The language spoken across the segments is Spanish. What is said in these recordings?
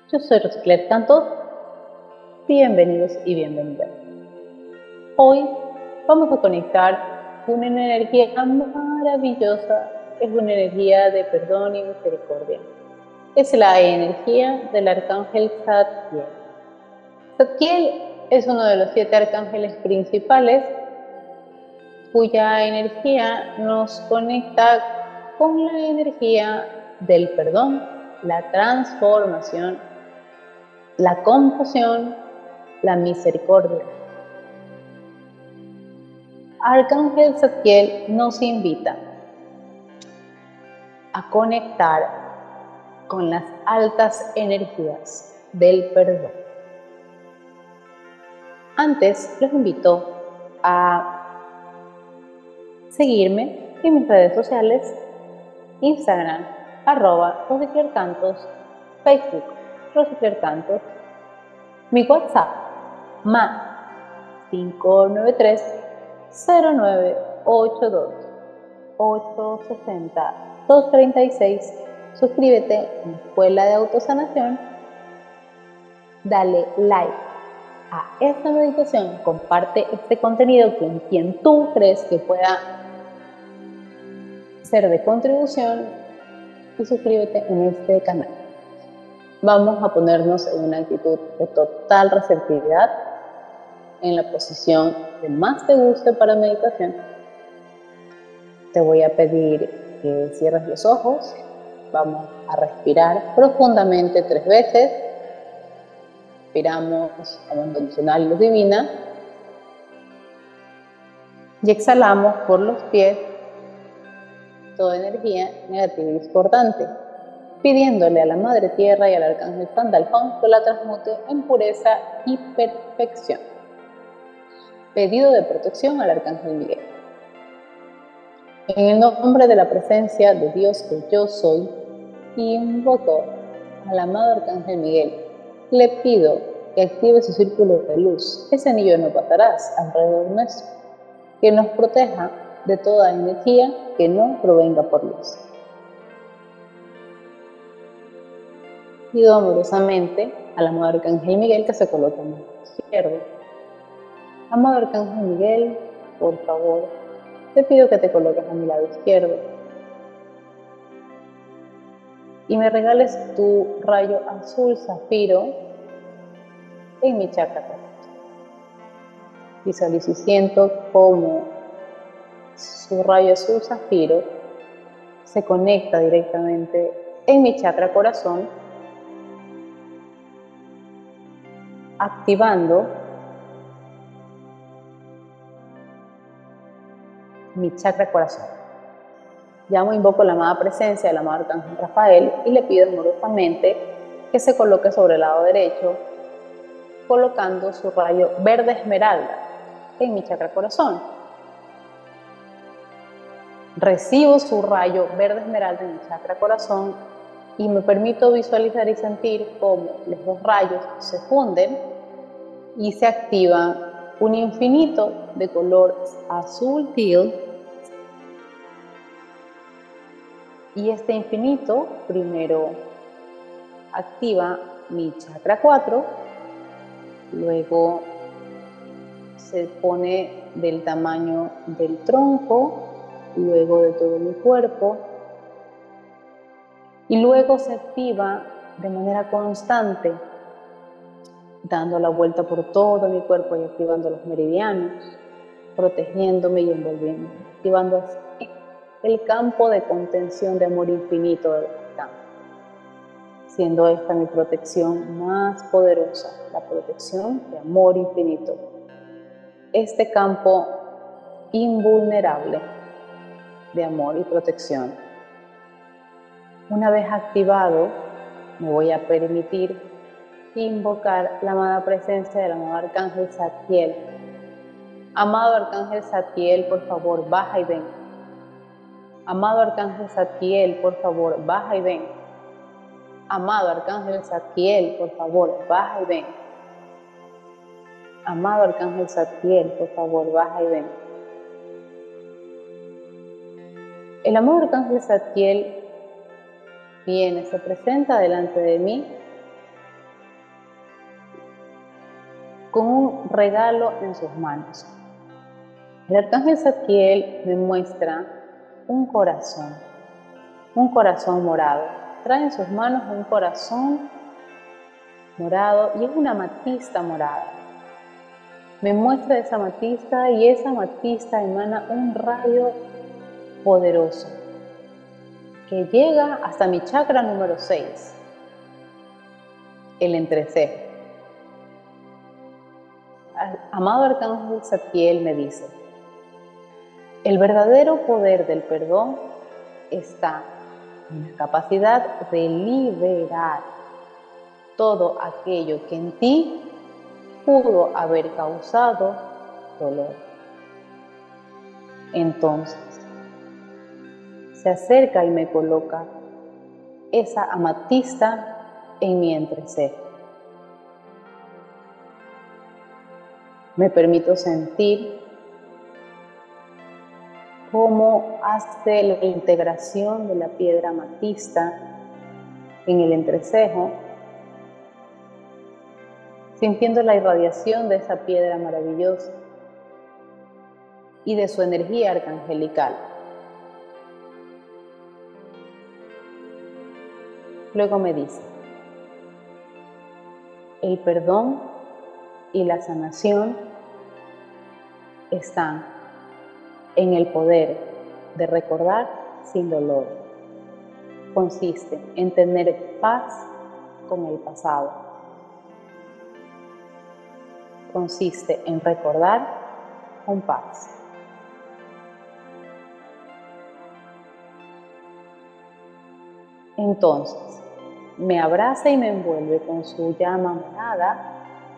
Yo soy Rosicler Cantos, bienvenidos y bienvenidas. Hoy vamos a conectar con una energía maravillosa, es una energía de perdón y misericordia. Es la energía del arcángel Zadkiel. Zadkiel es uno de los 7 arcángeles principales, cuya energía nos conecta con la energía del perdón, la transformación, la compasión, la misericordia. Arcángel Zadkiel nos invita a conectar con las altas energías del perdón. Antes los invito a seguirme en mis redes sociales, Instagram, @RosiclerCantos, Facebook, RosiclerCantos, mi WhatsApp, más 593 0982 860 236. Suscríbete en Escuela de Autosanación, dale like a esta meditación, comparte este contenido con quien tú crees que pueda ser de contribución y suscríbete en este canal. Vamos a ponernos en una actitud de total receptividad, en la posición que más te guste para meditación. Te voy a pedir que cierres los ojos. Vamos a respirar profundamente 3 veces. Inspiramos a mundo emocional y luz divina. Y exhalamos por los pies toda energía negativa y discordante, pidiéndole a la Madre Tierra y al Arcángel Sandalfón que la transmute en pureza y perfección. Pedido de protección al Arcángel Miguel. En el nombre de la presencia de Dios que yo soy, invoco al amado Arcángel Miguel. Le pido que active su círculo de luz, ese anillo de no pasarás alrededor nuestro, que nos proteja de toda energía que no provenga por luz. Pido amorosamente al amado Arcángel Miguel que se coloque a mi lado izquierdo. Amado Arcángel Miguel, por favor, te pido que te coloques a mi lado izquierdo y me regales tu rayo azul zafiro en mi chakra corazón. Visualizo y siento cómo su rayo azul zafiro se conecta directamente en mi chakra corazón, activando mi chakra corazón. Llamo e invoco la amada presencia del amado Arcángel Rafael y le pido amorosamente que se coloque sobre el lado derecho, colocando su rayo verde esmeralda en mi chakra corazón. Recibo su rayo verde esmeralda en mi chakra corazón y me permito visualizar y sentir cómo los 2 rayos se funden y se activa un infinito de color azul teal. Y este infinito primero activa mi chakra 4, luego se pone del tamaño del tronco, luego de todo mi cuerpo, y luego se activa de manera constante, dando la vuelta por todo mi cuerpo y activando los meridianos, protegiéndome y envolviéndome, activando así el campo de contención de amor infinito del volcán, siendo esta mi protección más poderosa, la protección de amor infinito. Este campo invulnerable de amor y protección. Una vez activado, me voy a permitir invocar la amada presencia del amado Arcángel Zadkiel. Amado Arcángel Zadkiel, por favor, baja y ven. Amado Arcángel Zadkiel, por favor, baja y ven. Amado Arcángel Zadkiel, por favor, baja y ven. Amado Arcángel Zadkiel, por favor, baja y ven. El amado Arcángel Zadkiel viene, se presenta delante de mí con un regalo en sus manos. El arcángel Zadkiel me muestra un corazón morado. Trae en sus manos un corazón morado y es una amatista morada. Me muestra esa amatista y esa amatista emana un rayo poderoso que llega hasta mi chakra número 6, el entrecejo. Amado arcángel Zadkiel me dice: el verdadero poder del perdón está en la capacidad de liberar todo aquello que en ti pudo haber causado dolor. Entonces, se acerca y me coloca esa amatista en mi entrecejo. Me permito sentir cómo hace la integración de la piedra amatista en el entrecejo, sintiendo la irradiación de esa piedra maravillosa y de su energía arcangelical. Luego me dice: el perdón y la sanación están en el poder de recordar sin dolor. Consiste en tener paz con el pasado. Consiste en recordar con paz. Entonces, me abraza y me envuelve con su llama morada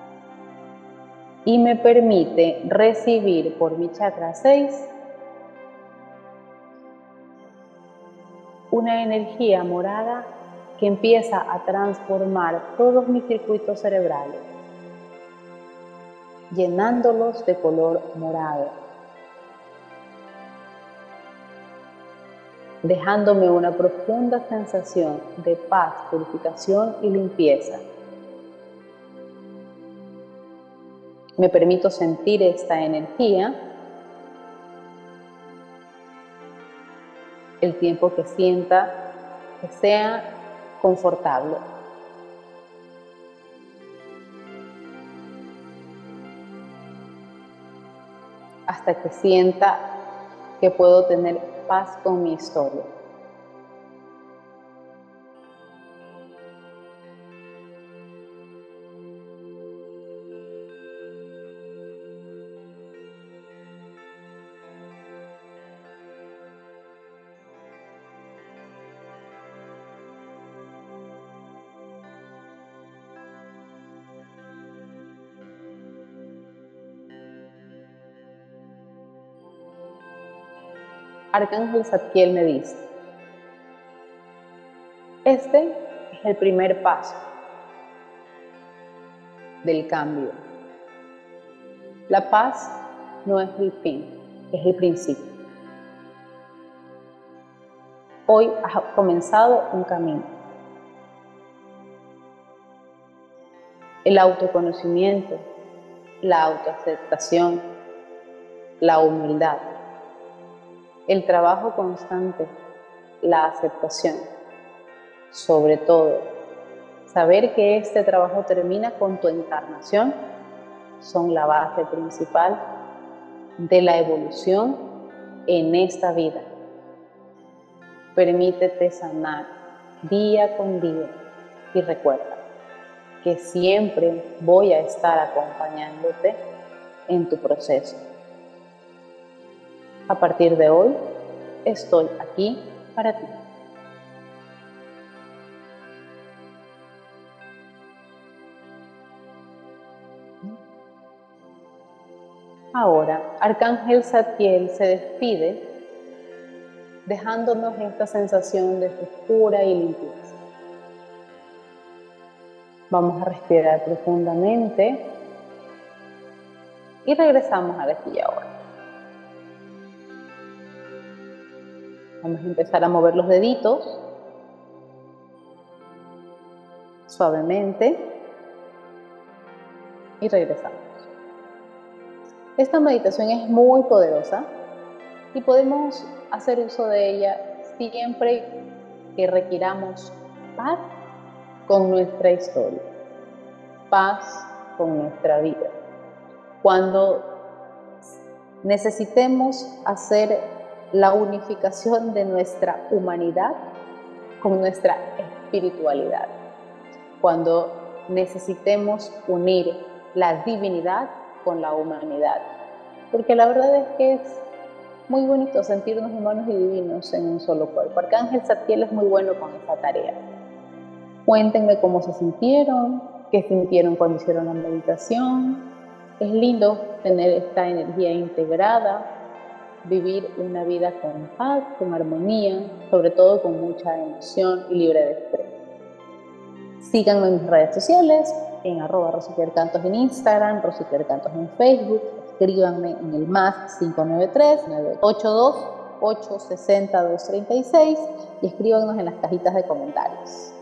y me permite recibir por mi chakra 6 una energía morada que empieza a transformar todos mis circuitos cerebrales, llenándolos de color morado, dejándome una profunda sensación de paz, purificación y limpieza. Me permito sentir esta energía el tiempo que sienta que sea confortable. Hasta que sienta que puedo tener paz con mi historia. Arcángel Zadkiel me dice: este es el primer paso del cambio. La paz no es el fin, es el principio. Hoy has comenzado un camino. El autoconocimiento, la autoaceptación, la humildad, el trabajo constante, la aceptación. Sobre todo, saber que este trabajo termina con tu encarnación son la base principal de la evolución en esta vida. Permítete sanar día con día y recuerda que siempre voy a estar acompañándote en tu proceso. A partir de hoy, estoy aquí para ti. Ahora, Arcángel Zadkiel se despide, dejándonos esta sensación de frescura y limpieza. Vamos a respirar profundamente y regresamos a aquí y ahora. Vamos a empezar a mover los deditos suavemente. y regresamos. Esta meditación es muy poderosa y podemos hacer uso de ella siempre que requiramos paz con nuestra historia, paz con nuestra vida. Cuando necesitemos hacer la unificación de nuestra humanidad con nuestra espiritualidad. Cuando necesitemos unir la divinidad con la humanidad. Porque la verdad es que es muy bonito sentirnos humanos y divinos en un solo cuerpo. Arcángel Zadkiel es muy bueno con esa tarea. Cuéntenme cómo se sintieron, qué sintieron cuando hicieron la meditación. Es lindo tener esta energía integrada, vivir una vida con paz, con armonía, sobre todo con mucha emoción y libre de estrés. Síganme en mis redes sociales, en @RosiclerCantos en Instagram, RosiclerCantos en Facebook. Escríbanme en el +593-982-860-236 y escríbanos en las cajitas de comentarios.